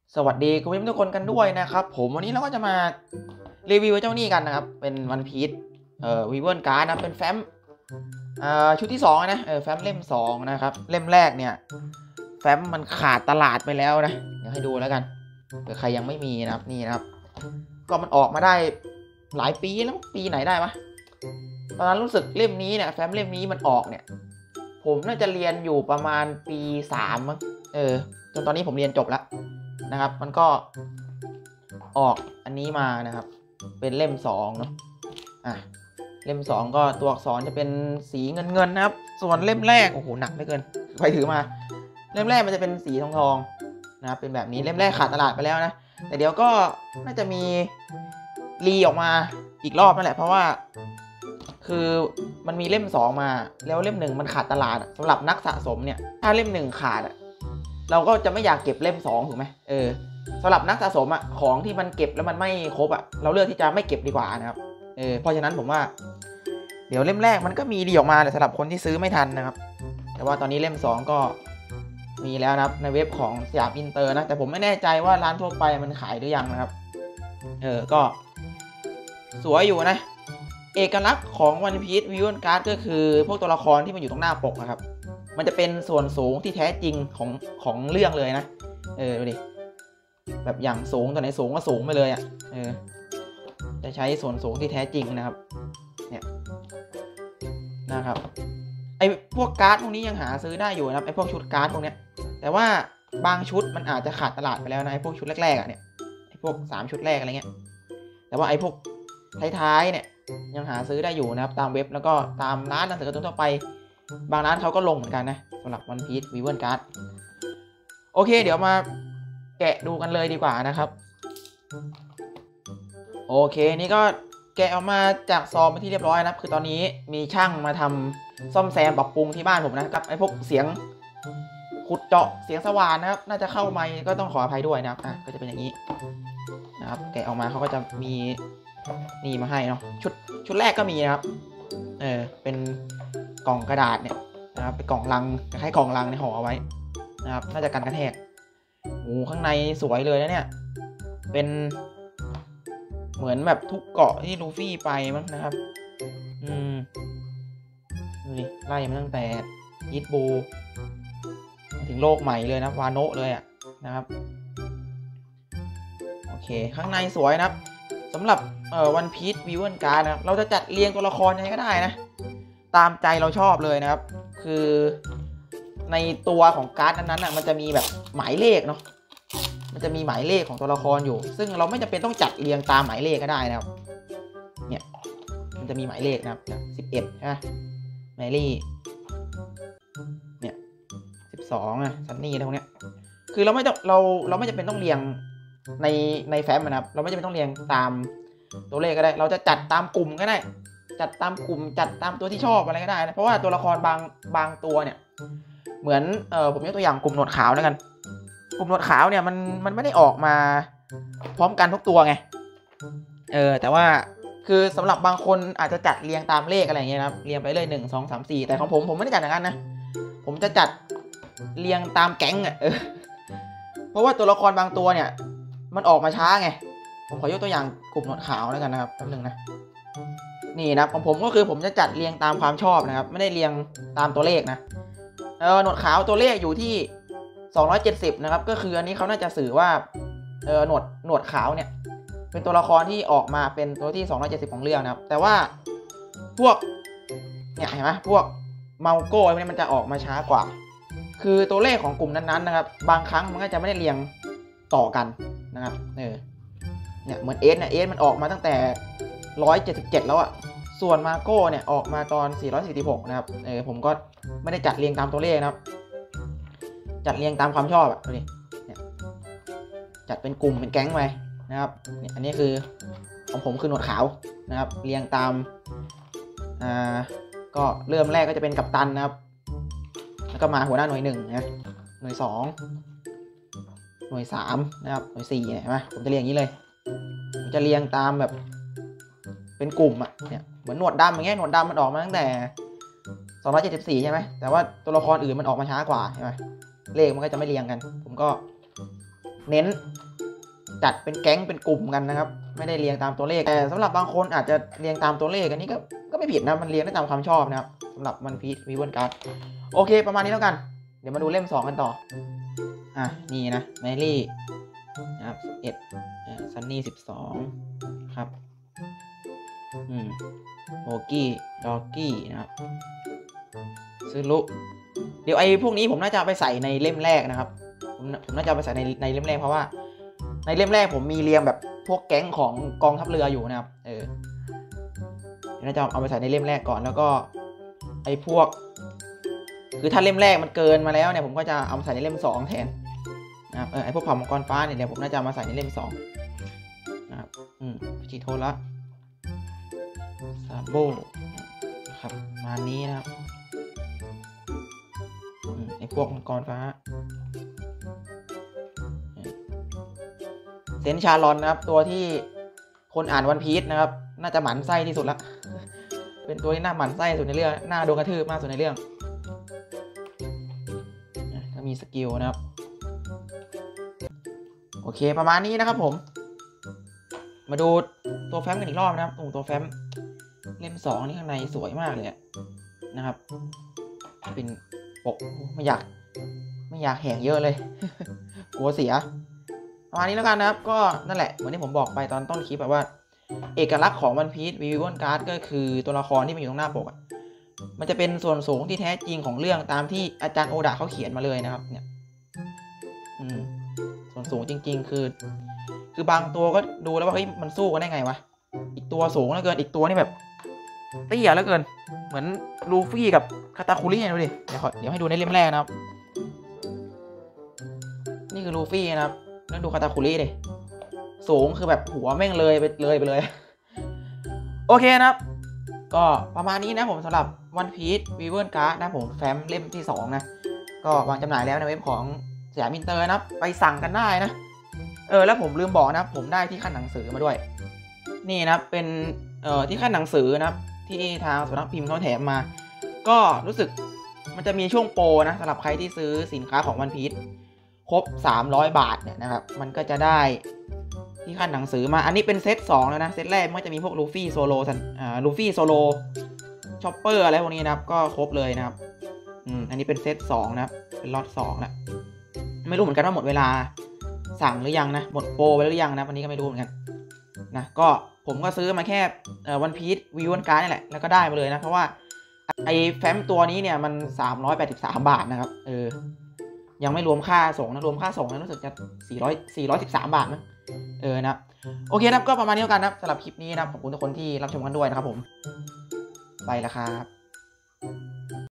สวัสดีคุณผู้ชมทุกคนกันด้วยนะครับผมวันนี้เราก็จะมารีวิวเจ้านี่กันนะครับเป็นวันพีซวีเวิร์นการ์ดนะเป็นแฟ้มชุดที่2นะแฟ้มเล่ม2นะครับเล่มแรกเนี่ยแฟ้มมันขาดตลาดไปแล้วนะเดี๋ยวให้ดูแล้วกันเผื่อใครยังไม่มีนะครับนี่นะครับก็มันออกมาได้หลายปีแล้วปีไหนได้ปะตอนนั้นรู้สึกเล่มนี้เนี่ยแฟ้มเล่มนี้มันออกเนี่ยผมน่าจะเรียนอยู่ประมาณปี3มั้งจนตอนนี้ผมเรียนจบแล้วนะครับมันก็ออกอันนี้มานะครับเป็นเล่ม2เนาะเล่ม2ก็ตัวอักษรจะเป็นสีเงินนะครับส่วนเล่มแรกโอ้โหหนักเหลือเกินไปถือมาเล่มแรกมันจะเป็นสีทองนะครับเป็นแบบนี้เล่มแรกขาดตลาดไปแล้วนะแต่เดี๋ยวก็น่าจะมีรีออกมาอีกรอบนั่นแหละเพราะว่าคือมันมีเล่ม2มาแล้วเล่ม1มันขาดตลาดสำหรับนักสะสมเนี่ยถ้าเล่ม1ขาดเราก็จะไม่อยากเก็บเล่ม2ถูกไหมสำหรับนักสะสมของที่มันเก็บแล้วมันไม่ครบเราเลือกที่จะไม่เก็บดีกว่านะครับเพราะฉะนั้นผมว่าเดี๋ยวเล่มแรกมันก็มีดีออกมาแต่สำหรับคนที่ซื้อไม่ทันนะครับแต่ว่าตอนนี้เล่ม2ก็มีแล้วนะครับในเว็บของสยามอินเตอร์นะแต่ผมไม่แน่ใจว่าร้านทั่วไปมันขายหรือยังนะครับก็สวยอยู่นะเอกลักษณ์ของ One Piece Villain Card ก็คือพวกตัวละครที่มันอยู่ตรงหน้าปกนะครับมันจะเป็นส่วนสูงที่แท้จริงของเรื่องเลยนะดูดิแบบอย่างสูงตัวไหนสูงก็สูงไปเลยจะใช้ส่วนสูงที่แท้จริงนะครับเนี่ยนะครับไอพวกการ์ดพวกนี้ยังหาซื้อได้อยู่นะครับไอพวกชุดการ์ดพวกเนี้ยแต่ว่าบางชุดมันอาจจะขาดตลาดไปแล้วนะไอพวกชุดแรกๆเนี่ยไอพวก3ชุดแรกอะไรเงี้ยแต่ว่าไอพวกท้ายๆเนี่ยยังหาซื้อได้อยู่นะครับตามเว็บแล้วก็ตามร้านหนังสือการ์ตูนทั่วไปบางร้านเขาก็ลงเหมือนกันนะสำหรับ One Piece Villain Card โอเคเดี๋ยวมาแกะดูกันเลยดีกว่านะครับโอเคนี่ก็แกะออกมาจากซองเป็นที่เรียบร้อยนะคือตอนนี้มีช่างมาทำซ่อมแซมปรับปรุงที่บ้านผมนะครับไอ้พวกเสียงขุดเจาะเสียงสว่านนะครับน่าจะเข้าไมค์ก็ต้องขออภัยด้วยนะครับก็จะเป็นอย่างนี้นะครับแกะออกมาเขาก็จะมีนี่มาให้เนาะชุดแรกก็มีนะครับเป็นกล่องกระดาษเนี่ยนะครับเป็นกล่องลังคล้ายกล่องลังในห่อเอาไว้นะครับน่าจะกันกระแทกโอ้ข้างในสวยเลยนะเนี่ยเป็นเหมือนแบบทุกเกาะที่ลูฟี่ไปมั้งนะครับดูดิไล่มาตั้งแต่ยิตบูถึงโลกใหม่เลยนะวาโนะเลยนะครับโอเคข้างในสวยนะครับสำหรับOne Piece Villain Cardนะครับเราจะจัดเรียงตัวละครยังไงก็ได้นะตามใจเราชอบเลยนะครับคือในตัวของการ์ดนั้นๆมันจะมีแบบหมายเลขเนาะมันจะมีหมายเลขของตัวละครอยู่ซึ่งเราไม่จำเป็นต้องจัดเรียงตามหมายเลขก็ได้นะครับเนี่ยมันจะมีหมายเลขนะครับ11นะแมรี่เนี่ย12ซันนี่อะไรพวกเนี้ยคือเราไม่จำเป็นต้องเรียงในแฟ้มนะครับเราไม่จำเป็นต้องเรียงตามตัวเลขก็ได้เราจะจัดตามกลุ่มก็ได้จัดตามกลุ่มจัดตามตัวที่ชอบอะไรก็ได้นะเพราะว่าตัวละครบางตัวเนี่ยเหมือนผมยกตัวอย่างกลุ่มหนวดขาวแล้วกันกลุ่มหนวดขาวเนี่ยมันไม่ได้ออกมาพร้อมกันทุกตัวไงแต่ว่าคือสำหรับบางคนอาจจะจัดเรียงตามเลขอะไรอย่างเงี้ยนะครับเรียงไปเลย1 2 3 4แต่ของผมไม่ได้จัดอย่างนั้นนะผมจะจัดเรียงตามแก๊งเพราะว่าตัวละครบางตัวเนี่ยมันออกมาช้าไงผมขอยกตัวอย่างกลุ่มหนวดขาวแล้วกันนะครับแป๊บนึงนะนี่นะของผมก็คือผมจะจัดเรียงตามความชอบนะครับไม่ได้เรียงตามตัวเลขนะหนวดขาวตัวเลขอยู่ที่270นะครับก็คืออันนี้เขาน่าจะสื่อว่าหนวดขาวเนี่ยเป็นตัวละครที่ออกมาเป็นตัวที่270ของเรื่องนะครับแต่ว่าพวกเนี่ยเห็นไหมพวกเมาโก้พวกนี้มันจะออกมาช้ากว่าคือตัวเลขของกลุ่มนั้นๆนะครับบางครั้งมันก็จะไม่ได้เรียงต่อกันนะครับเนี่ยเหมือนเอสมันออกมาตั้งแต่177แล้วส่วนมาโก้เนี่ยออกมาตอน446นะครับผมก็ไม่ได้จัดเรียงตามตัวเลขนะครับจัดเรียงตามความชอบดูดิเนี่ยจัดเป็นกลุ่มเป็นแก๊งไปนะครับเนี่ยอันนี้คือของผมคือหนวดขาวนะครับเรียงตามก็เริ่มแรกก็จะเป็นกัปตันนะครับแล้วก็มาหัวหน้าหน่วย1นะหน่วย2หน่วย3นะครับหน่วย4เห็นไหมผมจะเรียงอย่างนี้เลยผมจะเรียงตามแบบเป็นกลุ่มเนี่ยเหมือนหนวดดำอย่างเงี้ยหนวดดำมันออกมาตั้งแต่274ใช่ไหมแต่ว่าตัวละครอื่นมันออกมาช้ากว่าใช่ไหมเลขมันก็จะไม่เรียงกันผมก็เน้นจัดเป็นแก๊งเป็นกลุ่มกันนะครับไม่ได้เรียงตามตัวเลขแต่สำหรับบางคนอาจจะเรียงตามตัวเลขอันนี้ก็ไม่ผิดนะมันเรียงได้ตามความชอบนะครับสำหรับวันพีชวีเวิร์นการ์ดโอเคประมาณนี้แล้วกันเดี๋ยวมาดูเล่ม2กันต่อนี่นะแมรี่นะครับ11ซันนี่12ครับโบกี้ดอกกี้นะครับซึรุเดี๋ยวไอ้พวกนี้ผมน่าจะไปใส่ในเล่มแรกนะครับผมน่าจะไปใส่ในเล่มแรกเพราะว่าในเล่มแรกผมมีเรียงแบบพวกแก๊งของกองทัพเรืออยู่นะครับน่าจะเอาไปใส่ในเล่มแรกก่อนแล้วก็ไอ้พวกคือถ้าเล่มแรกมันเกินมาแล้วเนี่ยผมก็จะเอามาใส่ในเล่ม2แทนนะครับไอ้พวกเผ่ามังกรฟ้าเนี่ยผมน่าจะมาใส่ในเล่ม2นะครับพิจิโทระซาโบครับมานี้นะครับไอ้พวกมังกรฟ้าเซนชาลอนนะครับตัวที่คนอ่านวันพีชนะครับน่าจะหมั่นไส้ที่สุดละเป็นตัวที่น่าหมั่นไส้สุดในเรื่องน่าโดนกระทืบมากสุดในเรื่องก็มีสกิลนะครับโอเคประมาณนี้นะครับผมมาดูตัวแฟ้มกันอีกรอบนะครับตัวแฟ้มเล่ม2นี่ข้างในสวยมากเลยนะครับเป็นปกไม่อยากแหงเยอะเลย กลัวเสียประมาณนี้แล้วกันนะครับก็นั่นแหละเหมือนที่ผมบอกไปตอนต้นคลิปแบบว่าเอกลักษณ์ของวันพีชวีเวิร์นการ์ดก็คือตัวละครที่มันอยู่ตรงหน้าปกมันจะเป็นส่วนสูงที่แท้จริงของเรื่องตามที่อาจารย์โอดะเขาเขียนมาเลยนะครับเนี่ยส่วนสูงจริงๆคือบางตัวก็ดูแล้วว่าเฮ้ยมันสู้กันได้ไงวะอีกตัวสูงเหลือเกินอีกตัวนี่แบบเตี้ยเหลือเกินเหมือนลูฟี่กับคาตาคุริดูดิเดี๋ยวให้ดูในเล่มแรกนะครับนี่คือลูฟี่นะครับแล้วดูคาตาคุริดิสูงคือแบบหัวแม่งเลยไปเลยโอเคนะครับก็ประมาณนี้นะผมสำหรับวันพีชวีเวิร์นการ์ดนะผมแฟ้มเล่มที่2นะก็วางจำหน่ายแล้วในเว็บของสยามอินเตอร์นะไปสั่งกันได้นะแล้วผมลืมบอกนะผมได้ที่ขั้นหนังสือมาด้วยนี่นะเป็นที่ขั้นหนังสือนะที่ทางสำนักพิมพ์เขาแถมมาก็รู้สึกมันจะมีช่วงโปรนะสำหรับใครที่ซื้อสินค้าของวันพีชครบ300 บาทเนี่ยนะครับมันก็จะได้ที่ขั้นหนังสือมาอันนี้เป็นเซต2แล้วนะเซตแรกมันจะมีพวกลูฟี่โซโลช็อปเปอร์อะไรพวกนี้นะครับก็ครบเลยนะครับอันนี้เป็นเซต2นะครับเป็นล็อต2แล้วไม่รู้เหมือนกันว่าหมดเวลาสั่งหรือยังนะหมดโปรไปหรือยังนะวันนี้ก็ไม่รู้เหมือนกันนะก็ผมก็ซื้อมาแค่วันพีชวีเวิร์นการ์ดนี่แหละแล้วก็ได้มาเลยนะเพราะว่าไอ้แฟ้มตัวนี้เนี่ยมัน383 บาทนะครับยังไม่รวมค่าส่งนะรวมค่าส่งนะรู้สึกจะ413 บาทมั้งนะโอเคนะก็ประมาณนี้แล้วกันนะสำหรับคลิปนี้นะขอบคุณทุกคนที่รับชมกันด้วยนะครับผมไปแล้วครับ